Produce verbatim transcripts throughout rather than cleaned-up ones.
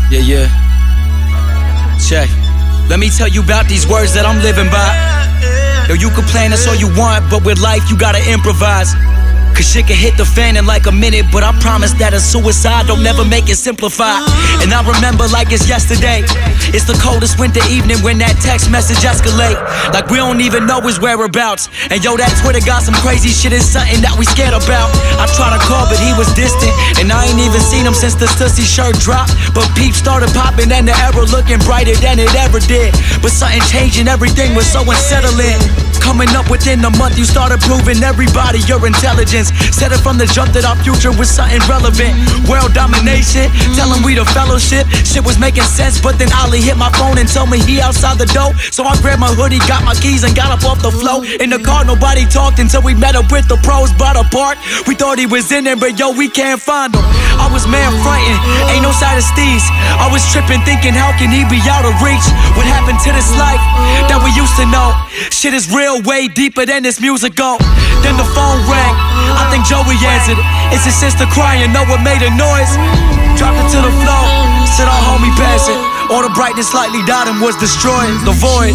Yeah, yeah. Check. Let me tell you about these words that I'm living by. Yo, you complain, that's all you want, but with life you gotta improvise. Cause shit can hit the fan in like a minute, but I promise that a suicide don't never make it simplified. And I remember like it's yesterday. It's the coldest winter evening when that text message escalate. Like we don't even know his whereabouts. And yo, that Twitter got some crazy shit, is something that we scared about. I tried to call, but he was distant, and I ain't even seen him since the Stussy shirt dropped. But peeps started popping and the error looking brighter than it ever did. But something changed and everything was so unsettling. Coming up within a month, you started proving everybody your intelligence. Said it from the jump that our future was something relevant. World domination, telling we the fellowship. Shit was making sense, but then Ali hit my phone and told me he outside the door. So I grabbed my hoodie, got my keys, and got up off the floor. In the car, nobody talked until we met up with the pros, brought apart. We thought he was in there, but yo, we can't find him. I was man frontin', ain't no side of steez. I was tripping, thinking how can he be out of reach? What happened to this life that we used to know? Shit is real, way deeper than this music go. Then the phone rang, I think Joey answered. It's his sister crying, know what made a noise? Dropped it to the floor, said our homie passing. All the brightness slightly died and was destroyed. The void.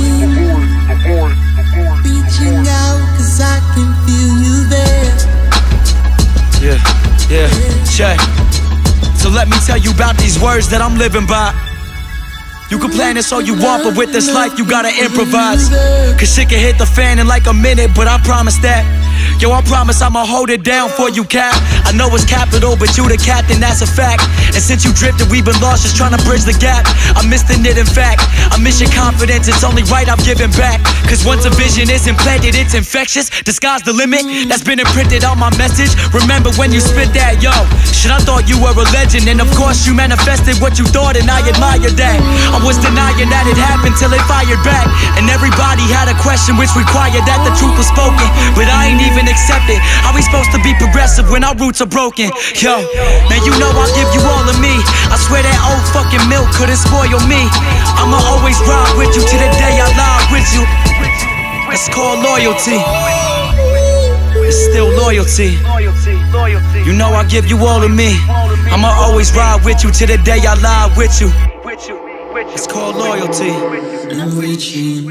Reaching out cause I can feel you there. Yeah, yeah, check. So let me tell you about these words that I'm living by. You can plan this all you want, but with this life you gotta improvise. Cause shit can hit the fan in like a minute, but I promise that. Yo, I promise I'ma hold it down for you, Cap. I know it's capital, but you the captain, that's a fact. And since you drifted, we've been lost just trying to bridge the gap. I'm missing it, in fact. I miss your confidence, it's only right I've given back. Cause once a vision is implanted, it's infectious. The sky's the limit, that's been imprinted on my message. Remember when you spit that, yo. Shit, I thought you were a legend, and of course you manifested what you thought, and I admire that. I was denying that it happened till it fired back. And everybody had a question which required that the truth was spoken. But I ain't even accept it. How we supposed to be progressive when our roots are broken? Yo, now you know I'll give you all of me. I swear that old fucking milk couldn't spoil me. I'ma always ride with you till the day I lie with you. It's called loyalty. It's still loyalty. You know I'll give you all of me. I'ma always ride with you till the day I lie with you. It's called loyalty. I'm reaching,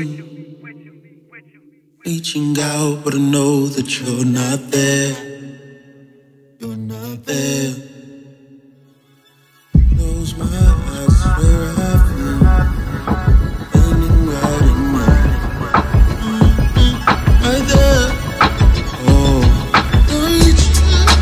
reaching out, but I know that you're not there. You're not there. Close my eyes, where I've been, standing right in mine. Mm-hmm. Right there. Oh, I'm reaching.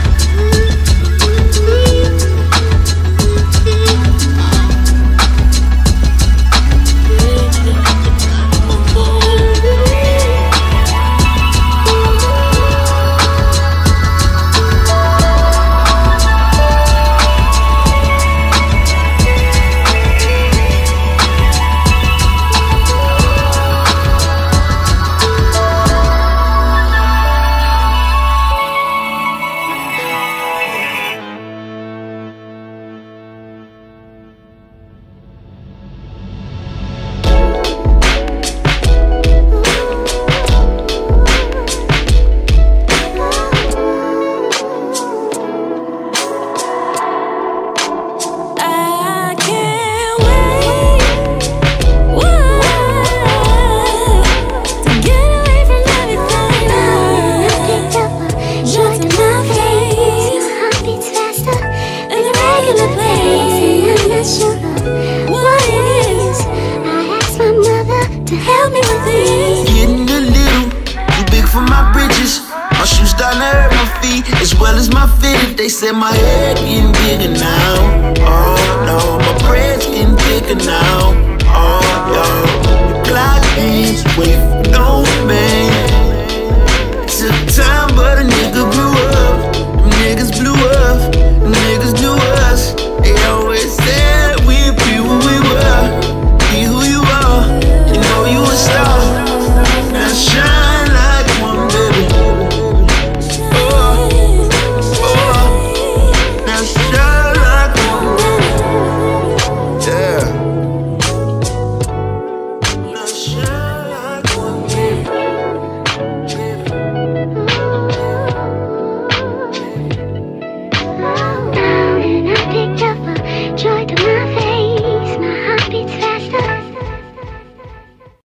They said my head getting bigger now. Oh no, my prayers getting thicker now. Oh no, the clock ends, wait for no man. Took time, but a nigga grew up. Them niggas blew up. Them niggas